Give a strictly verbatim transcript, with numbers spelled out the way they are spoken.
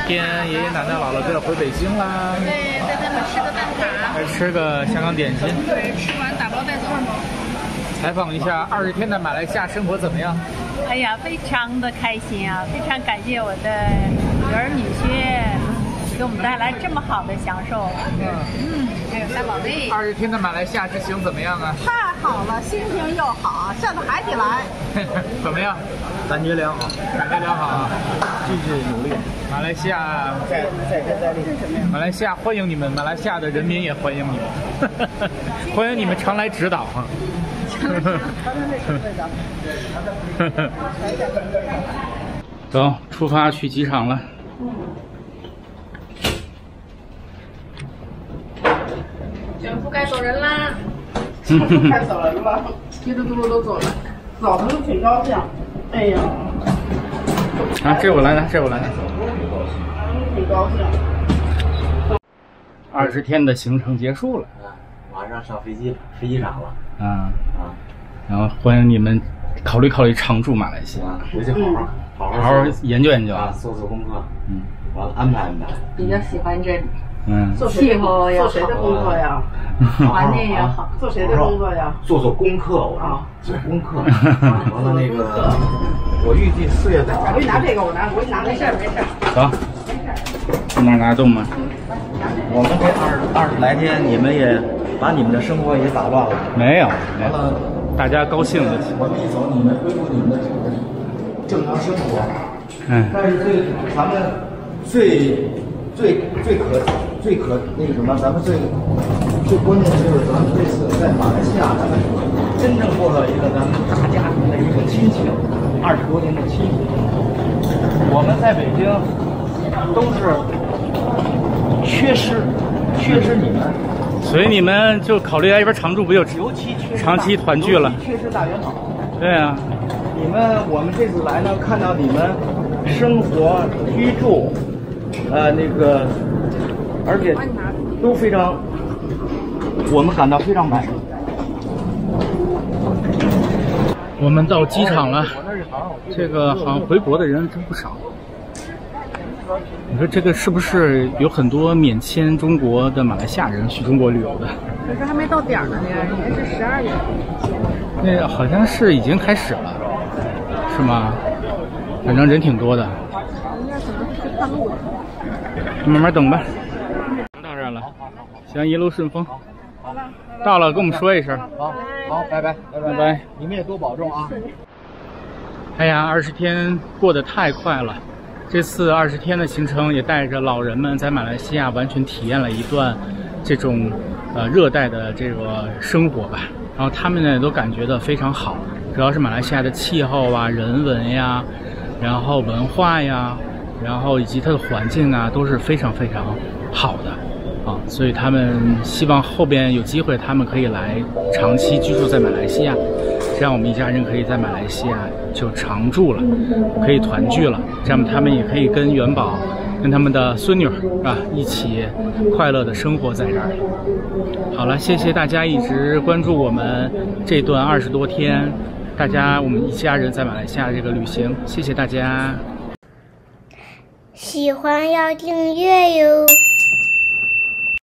天爷爷奶奶姥姥都要回北京啦。 对，带他们吃个蛋挞， 还吃个香港点心。 对，吃完打包带走。 采访一下二十天的马来西亚生活怎么样？ 哎呀，非常的开心啊！非常感谢我的女儿女婿给我们带来这么好的享受。 嗯嗯，还有三宝贝。 二十天的马来西亚之行怎么样啊？ 太好了，心情又好，下到海底来。 怎么样？ 感觉良好， 感觉良好啊！ 继续努力。 马来西亚再再接再厉。 马来西亚欢迎你们，马来西亚的人民也欢迎你们，欢迎你们常来指导哈。走，出发去机场了。 全部该走人啦！ 该走人了，一嘟嘟噜都走了，走的都挺高兴。哎呀， 啊，这我来的，这我来的， 挺高兴。 二十天的行程结束了， 马上上飞机飞机场了。 啊啊， 然后欢迎你们考虑考虑常驻马来西亚， 回去好好好好好研究研究啊，做做功课， 嗯， 完了安排安排。 比较喜欢这里， 嗯， 做谁的候要做谁的工作呀？ 环境也好。 做谁的工作呀？ 做做功课，我说做功课。完了那个，我预计四月份。 我给你拿这个，我拿，我给你拿，没事没事。 走，去哪儿拿动吗？ 我们这二二十来天，你们也把你们的生活也打乱了。 没有，没有， 完了， 大家高兴就行。 我们一走，你们恢复你们的这个正常生活。 嗯， 但是最咱们最最最可最可那个什么，咱们最最关键的就是咱们这次在马来西亚，咱们真正获得一个咱们大家庭的一个亲情，二十多年的亲情。我们在北京都是缺失缺失你们， 所以你们就考虑来这边常住，不就尤其缺失长期团聚了？ 缺失大元宝。 对啊， 你们我们这次来呢，看到你们生活居住，呃，那个，而且都非常，我们感到非常满意。 我们到机场了，这个好像回国的人真不少。你说这个是不是有很多免签中国的马来西亚人去中国旅游的？ 可是还没到点儿呢，应该是十二月。 那好像是已经开始了，是吗？反正人挺多的。 应该可能是去看路的。 慢慢等吧。到这儿了，行，一路顺风。到了跟我们说一声。 好，好，拜拜，拜拜拜。 你们也多保重啊。 哎呀，二十天过得太快了。这次二十天的行程也带着老人们在马来西亚完全体验了一段这种呃热带的这个生活吧。然后他们呢都感觉到非常好，主要是马来西亚的气候啊、人文呀，然后文化呀，然后以及它的环境啊都是非常非常好的啊，所以他们希望后边有机会他们可以来长期居住在马来西亚，这样我们一家人可以在马来西亚就常住了，可以团聚了，这样他们也可以跟元宝、跟他们的孙女啊一起快乐的生活在这儿。好了，谢谢大家一直关注我们这段二十多天，大家我们一家人在马来西亚这个旅行，谢谢大家。 喜欢要订阅哟。